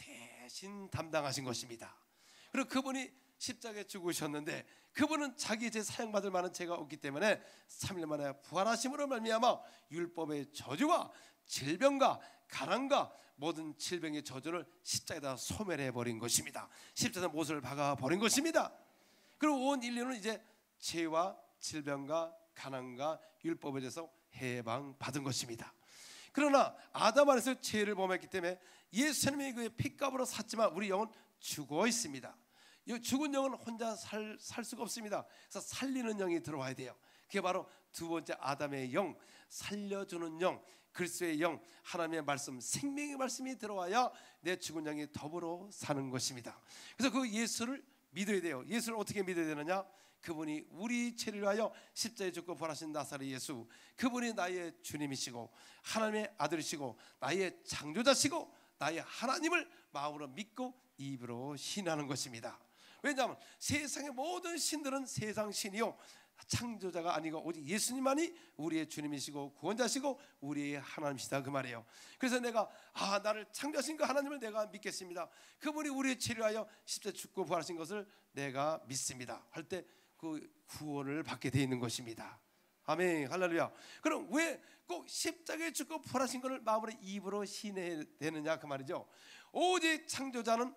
대신 담당하신 것입니다. 그리고 그분이 십자가에 죽으셨는데 그분은 자기 죄 사형받을 만한 죄가 없기 때문에 삼 일 만에 부활하심으로 말미암아 율법의 저주와 질병과 가난과 모든 질병의 저주를 십자가에다 소멸해 버린 것입니다. 십자가에 못을 박아 버린 것입니다. 그리고 온 인류는 이제 죄와 질병과 가난과 율법에 대해서 해방받은 것입니다. 그러나 아담 안에서 죄를 범했기 때문에 예수님이 그 핏값으로 샀지만 우리 영은 죽어 있습니다. 죽은 영은 혼자 살, 살 수가 없습니다. 그래서 살리는 영이 들어와야 돼요. 그게 바로 두 번째 아담의 영, 살려주는 영, 그리스도의 영, 하나님의 말씀, 생명의 말씀이 들어와야 내 죽은 영이 더불어 사는 것입니다. 그래서 그 예수를 믿어야 돼요. 예수를 어떻게 믿어야 되느냐? 그분이 우리 죄를 위하여 십자가에 죽고 부활하신 나사렛 예수, 그분이 나의 주님이시고 하나님의 아들이시고 나의 창조자시고 나의 하나님을 마음으로 믿고 입으로 신하는 것입니다. 왜냐하면 세상의 모든 신들은 세상 신이요 창조자가 아니고 오직 예수님만이 우리의 주님이시고 구원자시고 우리의 하나님이시다 그 말이에요. 그래서 내가 아 나를 창조하신 그 하나님을 내가 믿겠습니다. 그분이 우리의 죄를 위하여 십자가에 죽고 부활하신 것을 내가 믿습니다 할 때 그 구원을 받게 되어 있는 것입니다. 아멘 할렐루야. 그럼 왜 꼭 십자가에 죽고 부활하신 것을 마음으로 입으로 신해야 되느냐 그 말이죠. 오직 창조자는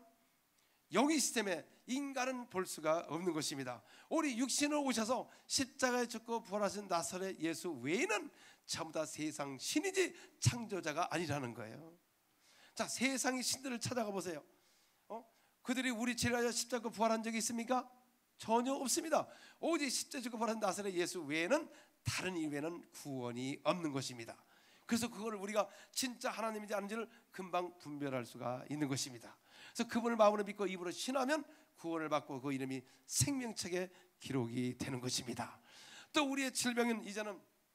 영이시기 때문에 인간은 볼 수가 없는 것입니다. 우리 육신으로 오셔서 십자가에 죽고 부활하신 나사렛 예수 외에는 전부 다 세상 신이지 창조자가 아니라는 거예요. 자, 세상의 신들을 찾아가 보세요. 어? 그들이 우리 죄를 위하여 십자가 부활한 적이 있습니까? 전혀 없습니다. 오직 십자가에 죽고 부활한 나사렛 예수 외에는 다른 이외에는 구원이 없는 것입니다. 그래서 그걸 우리가 진짜 하나님인지 아닌지를 금방 분별할 수가 있는 것입니다. 그래서 그분을 마음으로 믿고 입으로 신하면 구원을 받고 그 이름이 생명책에 기록이 되는 것입니다. 또 우리의 질병은 이제는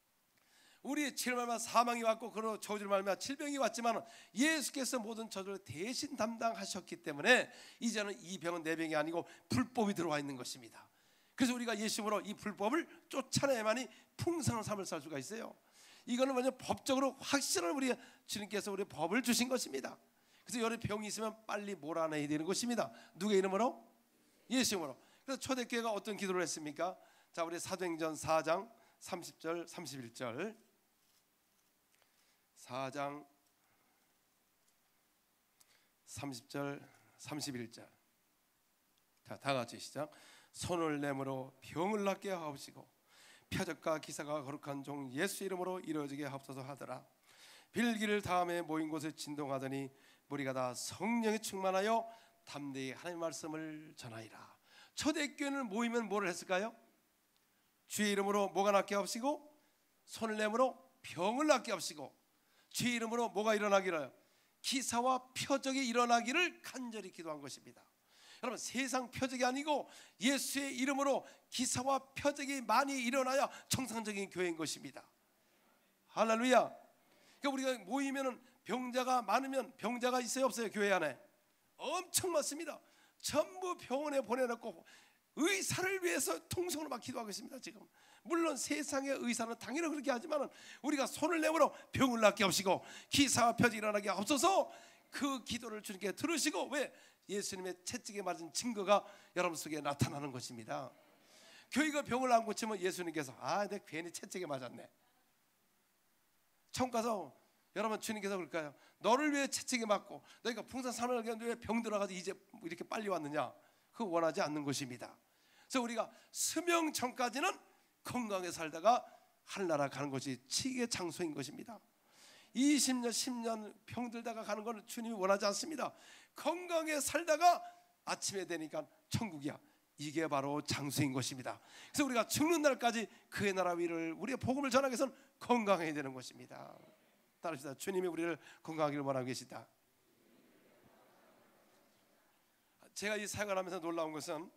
우리의 죄를 말미암아 사망이 왔고 그로 저주를 말미암아 질병이 왔지만 예수께서 모든 저주를 대신 담당하셨기 때문에 이제는 이 병은 내 병이 아니고 불법이 들어와 있는 것입니다. 그래서 우리가 예수님으로 이 불법을 쫓아내야만이 풍성한 삶을 살 수가 있어요. 이거는 먼저 법적으로 확실한 우리 주님께서 우리 법을 주신 것입니다. 그래서 여러 병이 있으면 빨리 몰아내야 되는 것입니다. 누구의 이름으로? 예수 이름으로. 그래서 초대교회가 어떤 기도를 했습니까? 자, 우리 사도행전 사 장 삼십 절 삼십일 절 사 장 삼십 절 삼십일 절 자, 다 같이 시작. 손을 내밀어 병을 낫게 하옵시고 표적과 기사가 거룩한 종 예수 이름으로 이루어지게 하옵소서 하더라. 빌기를 다음에 모인 곳에 진동하더니 무리가 다 성령에 충만하여 담대히 하나님의 말씀을 전하이라. 초대교회는 모이면 뭐를 했을까요? 주의 이름으로 뭐가 낫게 하옵시고 손을 내밀어 병을 낫게 하옵시고 주의 이름으로 뭐가 일어나기를 기사와 표적이 일어나기를 간절히 기도한 것입니다. 여러분 세상 표적이 아니고 예수의 이름으로 기사와 표적이 많이 일어나야 정상적인 교회인 것입니다. 할렐루야. 그러니까 우리가 모이면은 병자가 많으면 병자가 있어요 없어요? 교회 안에 엄청 많습니다. 전부 병원에 보내놓고 의사를 위해서 통성으로 막 기도하고 있습니다. 지금 물론 세상의 의사는 당연히 그렇게 하지만 우리가 손을 내밀어 병을 낫게 하시고 기사와 표적이 일어나게 하옵소서. 그 기도를 주님께 들으시고, 왜? 예수님의 채찍에 맞은 증거가 여러분 속에 나타나는 것입니다. 교회가 병을 안 고치면 예수님께서 아, 내가 괜히 채찍에 맞았네. 처음 가서 여러분 주님께서 그럴까요? 너를 위해 채찍에 맞고 너희가 풍성 삼을 하는데 왜 병 들어가지고 이제 이렇게 빨리 왔느냐? 그거 원하지 않는 것입니다. 그래서 우리가 수명 전까지는 건강에 살다가 하늘나라 가는 것이 치유의 장소인 것입니다. 이십 년, 십 년 병들다가 가는 건 주님이 원하지 않습니다. 건강에 살다가 아침에 되니까 천국이야. 이게 바로 장소인 것입니다. 그래서 우리가 죽는 날까지 그의 나라 위를 우리의 복음을 전하기 위해서는 건강해야 되는 것입니다. 따르시다. 주님이 우리를 건강하기를 원하고 계시다. 제가 이 사역을 하면서 놀라운 것은,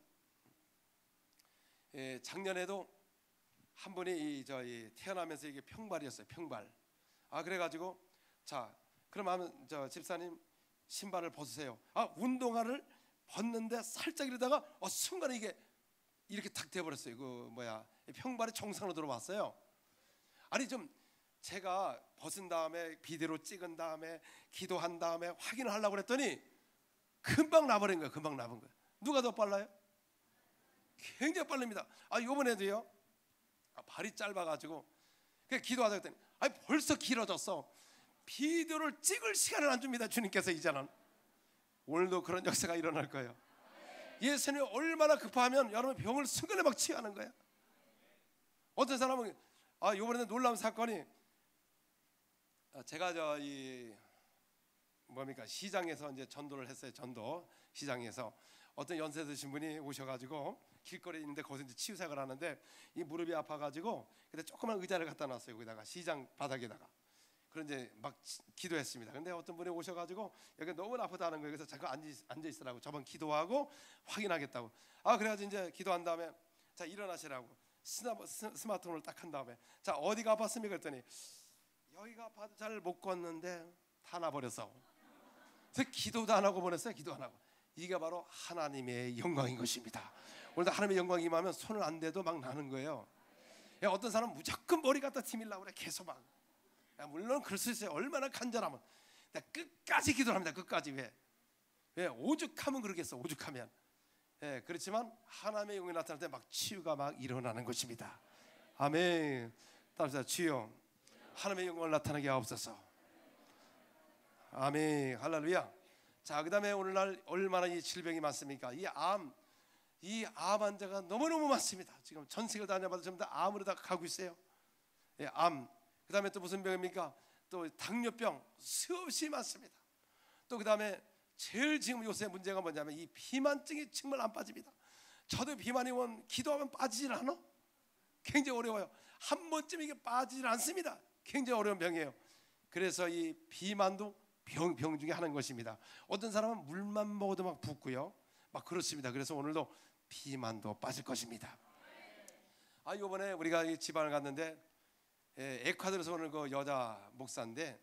예, 작년에도 한 분이 이 저희 태어나면서 이게 평발이었어요. 평발. 아, 그래가지고 자, 그럼 하면 저 집사님 신발을 벗으세요. 아, 운동화를 벗는데 살짝 이러다가 어, 순간에 이게 이렇게 탁 돼버렸어요. 그 뭐야, 평발이 정상으로 들어왔어요. 아니 좀 제가 벗은 다음에 비디오로 찍은 다음에 기도한 다음에 확인을 하려고 그랬더니 금방 나버린 거예요. 금방 나본 거예요. 누가 더 빨라요? 굉장히 빠릅니다. 아, 이번에도요. 아, 발이 짧아가지고 그냥 기도하다 했더니 아, 벌써 길어졌어. 비디오를 찍을 시간을 안 줍니다. 주님께서 이제는. 오늘도 그런 역사가 일어날 거예요. 예수님이 얼마나 급하면 여러분 병을 순간에 막 치유하는 거예요. 어떤 사람은 아, 이번에는 놀라운 사건이, 제가 저 이 뭡니까 시장에서 이제 전도를 했어요. 전도 시장에서 어떤 연세 드신 분이 오셔가지고 길거리에 있는데 거기서 이제 치유사역을 하는데 이 무릎이 아파가지고 그때 조그만 의자를 갖다 놨어요. 거기다가 시장 바닥에다가. 그런 이제 막 기도했습니다. 근데 어떤 분이 오셔가지고 여기 너무 아프다는 거예요. 그래서 잠깐 앉아, 앉아 있으라고 저번 기도하고 확인하겠다고. 아, 그래가지고 이제 기도한 다음에 자, 일어나시라고 스마, 스마트폰을 딱 한 다음에 자, 어디가 아팠습니까? 그랬더니 여기가 아파도 잘 못 걷는데 다 나버려서. 그래서 기도도 안 하고 보냈어요. 기도 안 하고. 이게 바로 하나님의 영광인 것입니다. 오늘도 하나님의 영광이 임하면 손을 안 대도 막 나는 거예요. 야, 어떤 사람은 무조건 머리 갖다 티밀라고 그래. 계속 막. 야, 물론 그럴 수 있어요. 얼마나 간절하면. 끝까지 기도합니다. 끝까지. 왜? 왜? 오죽하면 그러겠어. 오죽하면. 예, 그렇지만 하나님의 영광이 나타날 때 막 치유가 막 일어나는 것입니다. 아멘. 따라서 주여 하나님의 영광을 나타나게 하옵소서. 아멘. 할렐루야. 자, 그 다음에 오늘날 얼마나 이 질병이 많습니까? 이 암, 이 암 환자가 너무너무 많습니다. 지금 전 세계를 다녀봐도 전부 다 암으로 다 가고 있어요. 예, 암. 그 다음에 또 무슨 병입니까? 또 당뇨병 수없이 많습니다. 또 그 다음에 제일 지금 요새 문제가 뭐냐면 이 비만증이 정말 안 빠집니다. 저도 비만이 온 기도하면 빠지질 않아. 굉장히 어려워요. 한 번쯤 이게 빠지질 않습니다. 굉장히 어려운 병이에요. 그래서 이 비만도 병, 병 중에 하나인 것입니다. 어떤 사람은 물만 먹어도 막 붓고요. 막 그렇습니다. 그래서 오늘도 비만도 빠질 것입니다. 아, 이번에 우리가 이 지방을 갔는데 예, 에콰도르에서 오는 그 여자 목사인데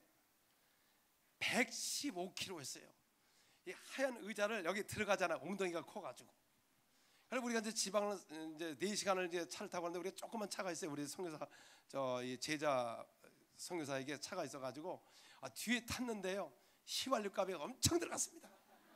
백십오 킬로그램 했어요. 이 하얀 의자를 여기 들어가잖아. 엉덩이가 커가지고. 그래서 우리가 이제 지방을 이제 네 시간을 이제 차를 타고 왔는데 우리가 조그만 차가 있어요. 우리 선교사 저 이 제자 선교사에게 차가 있어가지고 아, 뒤에 탔는데요. 휘발유 값이 엄청 들어갔습니다.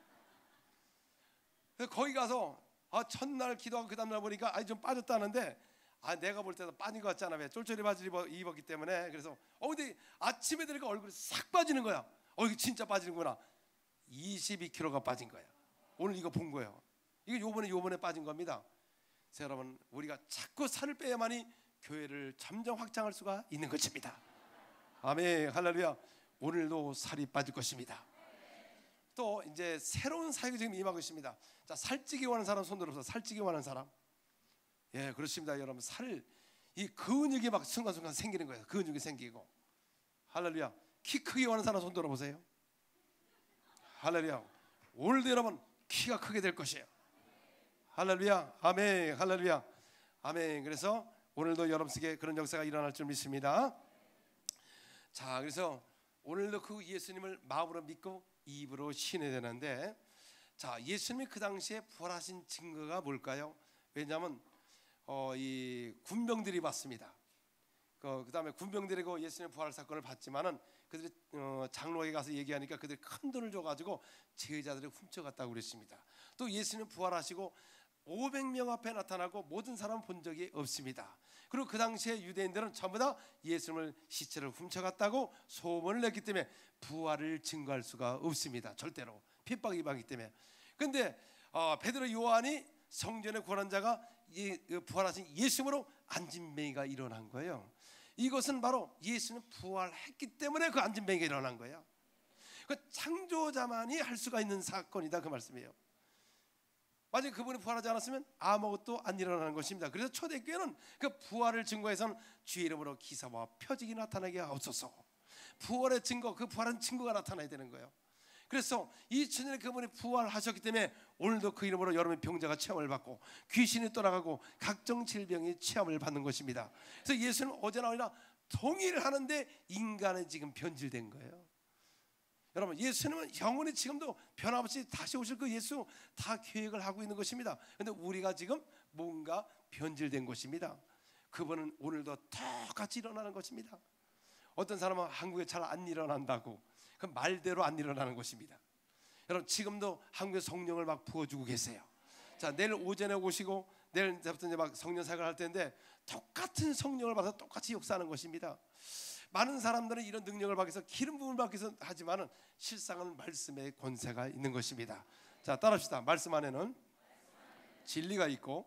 그래서 거기 가서 아, 첫날 기도하고 그 다음날 보니까 아, 좀 빠졌다는데 아, 내가 볼 때도 빠진 것 같잖아. 왜? 쫄쫄이 바지를 입었기 때문에. 그래서 어 근데 아침에 되니까 얼굴이 싹 빠지는 거야. 어, 이거 진짜 빠지는구나. 이십이 킬로그램가 빠진 거야. 오늘 이거 본 거예요. 이거 요번에 요번에 빠진 겁니다. 그래서 여러분, 우리가 자꾸 살을 빼야만이 교회를 점점 확장할 수가 있는 것입니다. 아멘. 할렐루야. 오늘도 살이 빠질 것입니다. 또 이제 새로운 사역이 지금 임하고 있습니다. 자, 살찌기 원하는 사람 손 들어서. 살찌기 원하는 사람. 예, 그렇습니다. 여러분, 살, 이 근육이 막 순간순간 생기는 거예요. 근육이 생기고. 할렐루야. 키 크기 원하는 사람 손 들어보세요. 할렐루야. 오늘도 여러분 키가 크게 될 것이에요. 할렐루야. 아멘. 할렐루야. 아멘. 그래서 오늘도 여러분에게 그런 역사가 일어날 줄 믿습니다. 자, 그래서 오늘도 그 예수님을 마음으로 믿고 입으로 신해야 되는데, 자, 예수님이 그 당시에 부활하신 증거가 뭘까요? 왜냐하면 어, 이 군병들이 봤습니다. 그, 그 다음에 군병들이고 예수님의 부활 사건을 봤지만은 그들이 어, 장로에게 가서 얘기하니까 그들이 큰 돈을 줘가지고 제자들이 훔쳐갔다고 그랬습니다. 또 예수님 부활하시고 오백 명 앞에 나타나고 모든 사람 본 적이 없습니다. 그리고 그 당시에 유대인들은 전부 다 예수님을 시체를 훔쳐갔다고 소문을 냈기 때문에 부활을 증거할 수가 없습니다. 절대로 핍박 이방이기 때문에. 그런데 어, 베드로 요한이 성전의 고난자가 이, 부활하신 예수님으로 안진뱅이가 일어난 거예요. 이것은 바로 예수는 부활했기 때문에 그 안진뱅이가 일어난 거예요. 그 창조자만이 할 수가 있는 사건이다, 그 말씀이에요. 만약 그분이 부활하지 않았으면 아무것도 안 일어나는 것입니다. 그래서 초대교회는 그 부활을 증거해서는 주의 이름으로 기사와 표적이 나타나게 하옵소서. 부활의 증거, 그 부활한 증거가 나타나야 되는 거예요. 그래서 이천 년에 그분이 부활하셨기 때문에 오늘도 그 이름으로 여러분의 병자가 체험을 받고 귀신이 떠나가고 각종 질병이 체험을 받는 것입니다. 그래서 예수는 어제나 오늘이나 통일을 하는데 인간은 지금 변질된 거예요. 여러분, 예수님은 영원히 지금도 변함없이 다시 오실 그 예수 다 계획을 하고 있는 것입니다. 그런데 우리가 지금 뭔가 변질된 것입니다. 그분은 오늘도 똑같이 일어나는 것입니다. 어떤 사람은 한국에 잘 안 일어난다고, 그 말대로 안 일어나는 것입니다. 여러분, 지금도 한국에 성령을 막 부어주고 계세요. 자, 내일 오전에 오시고 내일부터 이제 막 성령 사역을 할 텐데 똑같은 성령을 받아서 똑같이 역사하는 것입니다. 많은 사람들은 이런 능력을 받기 위해서 기름 부음을 받기 위해서 하지만은 실상은 말씀의 권세가 있는 것입니다. 자, 따라합시다. 말씀 안에는 진리가 있고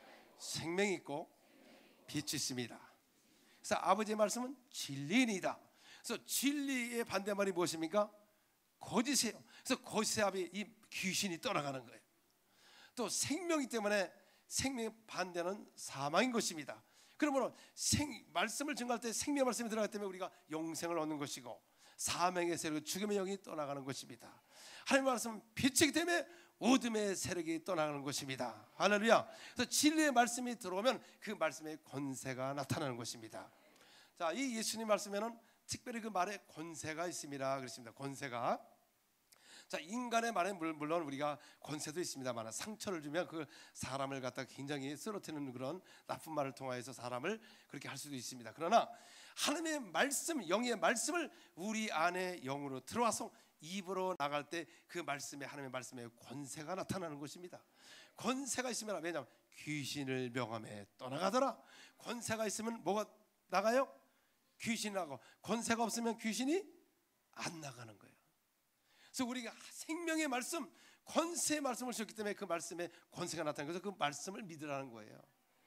생명이 있고 빛이 있습니다. 그래서 아버지의 말씀은 진리이다. 그래서 진리의 반대말이 무엇입니까? 거짓이에요. 그래서 거짓의 합이 이 귀신이 떠나가는 거예요. 또 생명이기 때문에 생명의 반대는 사망인 것입니다. 그러므로 생, 말씀을 증거할 때 생명 말씀이 들어가기 때문에 우리가 영생을 얻는 것이고 사망의 세력, 죽음의 영이 떠나가는 것입니다. 하나님의 말씀은 빛이기 때문에 어둠의 세력이 떠나가는 것입니다. 할렐루야. 그래서 진리의 말씀이 들어오면 그 말씀의 권세가 나타나는 것입니다. 자, 이 예수님 말씀에는 특별히 그 말에 권세가 있습니다. 그렇습니다. 권세가. 자, 인간의 말에 물론 우리가 권세도 있습니다만 상처를 주면 그 사람을 갖다 굉장히 쓰러뜨리는 그런 나쁜 말을 통하여서 사람을 그렇게 할 수도 있습니다. 그러나 하나님의 말씀, 영의 말씀을 우리 안에 영으로 들어와서 입으로 나갈 때 그 말씀에, 하나님의 말씀에 권세가 나타나는 것입니다. 권세가 있으면, 왜냐하면 귀신을 명함에 떠나가더라. 권세가 있으면 뭐가 나가요? 귀신이 나가고, 권세가 없으면 귀신이 안 나가는 거예요. 그래서 우리가 생명의 말씀, 권세의 말씀을 주셨기 때문에 그 말씀에 권세가 나타나는 거죠. 그 말씀을 믿으라는 거예요.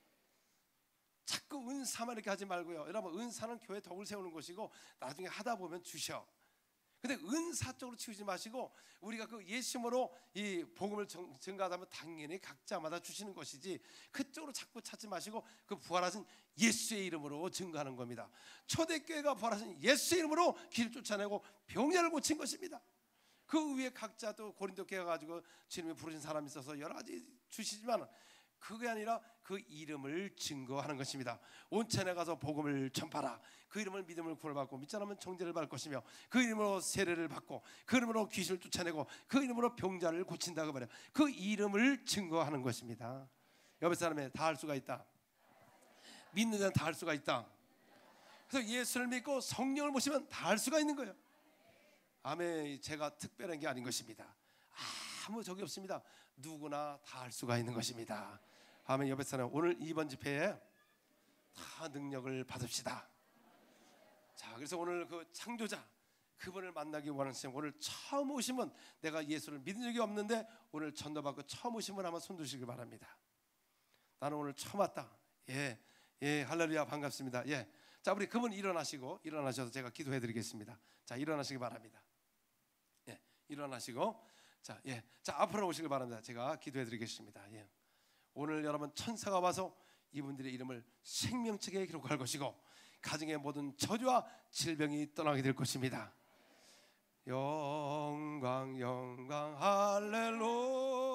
자꾸 은사만 이렇게 하지 말고요. 여러분, 은사는 교회 덕을 세우는 것이고 나중에 하다 보면 주셔. 근데 은사 쪽으로 치우지 마시고 우리가 그 예수님으로 이 복음을 증가하다면 당연히 각자마다 주시는 것이지 그쪽으로 자꾸 찾지 마시고 그 부활하신 예수의 이름으로 증거하는 겁니다. 초대교회가 부활하신 예수의 이름으로 길을 쫓아내고 병자를 고친 것입니다. 그 위에 각자 또 고린도 교회 가지고 주님이 부르신 사람이 있어서 여러 가지 주시지만 그게 아니라 그 이름을 증거하는 것입니다. 온천에 가서 복음을 전파라. 그 이름을 믿음을 구원을 받고 믿지 않으면 정죄를 받을 것이며 그 이름으로 세례를 받고 그 이름으로 귀신을 쫓아내고 그 이름으로 병자를 고친다고 말해요. 그 이름을 증거하는 것입니다. 옆에 사람에 다 할 수가 있다. 믿는 자는 다 할 수가 있다. 그래서 예수를 믿고 성령을 모시면 다 할 수가 있는 거예요. 아멘. 제가 특별한 게 아닌 것입니다. 아무 적이 없습니다. 누구나 다 할 수가 있는 것입니다. 아멘. 옆에 사람, 오늘 이번 집회에 다 능력을 받읍시다. 자, 그래서 오늘 그 창조자 그분을 만나기 원하는 사람, 오늘 처음 오시면, 내가 예수를 믿은 적이 없는데 오늘 전도받고 처음 오시면 한번 손 드시길 바랍니다. 나는 오늘 처음 왔다. 예, 예, 할렐루야, 반갑습니다. 예, 자, 우리 그분 일어나시고 일어나셔서 제가 기도해 드리겠습니다. 자, 일어나시기 바랍니다. 예, 일어나시고 자, 예, 자, 앞으로 오시길 바랍니다. 제가 기도해 드리겠습니다. 예, 오늘 여러분 천사가 와서 이분들의 이름을 생명책에 기록할 것이고 가정의 모든 저주와 질병이 떠나게 될 것입니다. 영광 영광 할렐루야.